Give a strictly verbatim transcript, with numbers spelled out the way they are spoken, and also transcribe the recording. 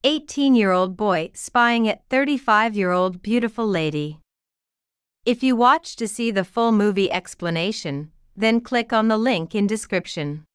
eighteen-year-old boy spying at thirty-five-year-old beautiful lady. If you watch to see the full movie explanation, then click on the link in description.